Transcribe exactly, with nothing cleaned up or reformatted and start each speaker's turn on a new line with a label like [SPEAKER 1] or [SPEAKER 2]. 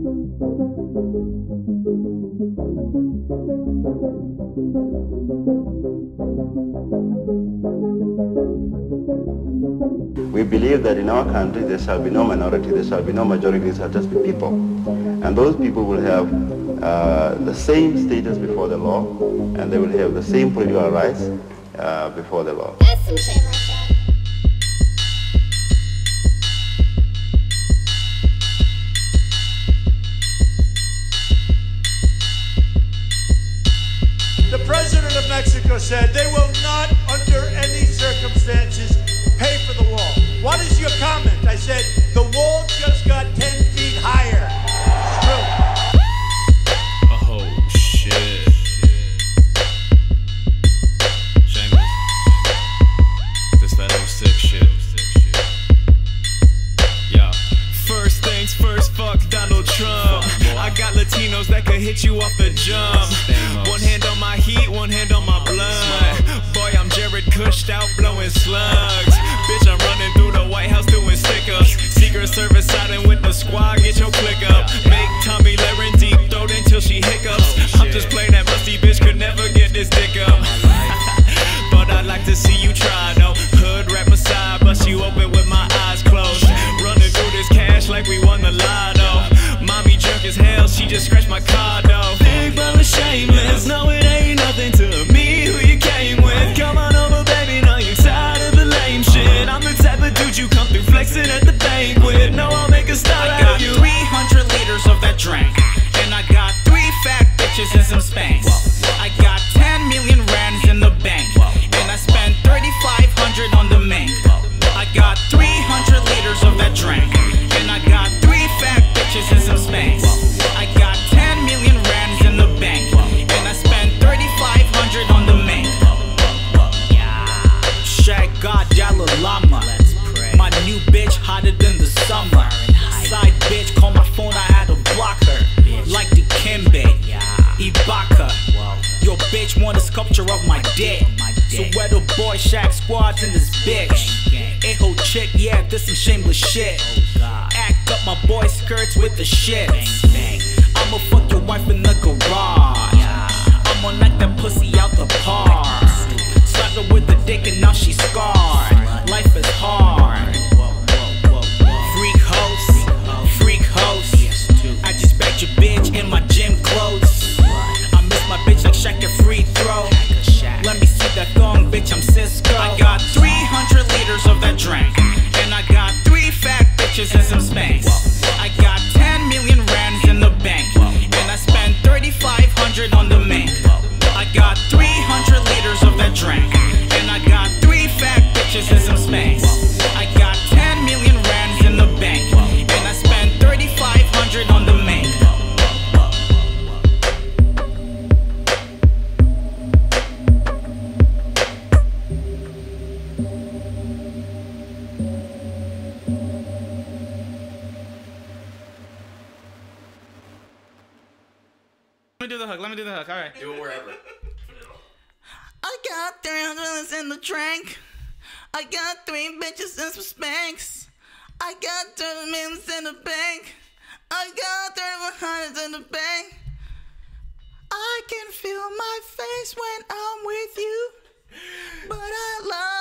[SPEAKER 1] We believe that in our country there shall be no minority, there shall be no majority, there shall just be people. And those people will have uh, the same status before the law, and they will have the same political rights uh, before the law.
[SPEAKER 2] That's some shit like that.
[SPEAKER 3] The President of Mexico said they will not, under any circumstances, pay for the wall. What is your comment? I said, the wall just got ten feet higher. It's true.
[SPEAKER 4] Oh, shit. Shameless. This that oh six shit. Yo. First things first, fuck Donald Trump. I got Latinos that could hit you off the jump. One hand on my heat, one hand on my blood. Boy, I'm Jared Cushed out blowing slugs. Bitch, I'm running through the White House doing stick-ups. Secret Service siding with the squad, get your click up. Make Tommy Lahren deep throat until she hiccups. I'm just playing that rusty bitch, could never get this dick up. But I'd like to see you try, no. Hood rap aside, bust you open with my eyes closed. Running through this cash like we won the lotto. Mommy drunk as hell, she just scratched my car though. Big brother shameless, no it ain't nothing to me who you came with. Come on over baby, now you tired of the lame shit. I'm the type of dude you come through flexing at the banquet. No, I'll make a style out of you.
[SPEAKER 5] three hundred liters of that drink, and I got three fat bitches and some spanks. I got ten million rands in the bank, and I spent thirty-five hundred on the mink. I got three hundred liters of that drink, and I got three fat bitches and some spanks. I got ten million rands in the bank, and I spent thirty-five hundred on the mink. Shacksquad, Dalai Lama. My new bitch hotter than the summer. Side bitch call my phone, I had to block her. Like the Kimbe, Ibaka. Your bitch want a sculpture of my dick. So where the boy Shacksquad's in this bitch. A-ho chick, yeah, this some shameless shit. Act up my boy skirts with the shit. I'ma fuck your wife in the garage. I'ma knock that pussy out the park. Slap her with the dick and now she's scarred. Life is hard. Freak host, freak host. I just backed your bitch in my gym clothes. I miss my bitch like Shaq at free throw. Let me see that thong, bitch, I'm Cisco. I got three hundred liters of that drink, and I got three fat bitches and some spanks. I got ten million rands in the bank, and I spent thirty-five hundred on the mink. I got three hundred liters of that drink, and I got three fat bitches and some spanks. I got ten million rands in the bank, and I spent thirty-five hundred on the mink.
[SPEAKER 4] Let me do the hook, let me do the hook, alright.
[SPEAKER 6] Do it wherever.
[SPEAKER 5] I got three hundred in the drink. I got three bitches and some spanks. I got thirty millions in the bank. I got thirty-one hundreds in the bank. I can feel my face when I'm with you, but I love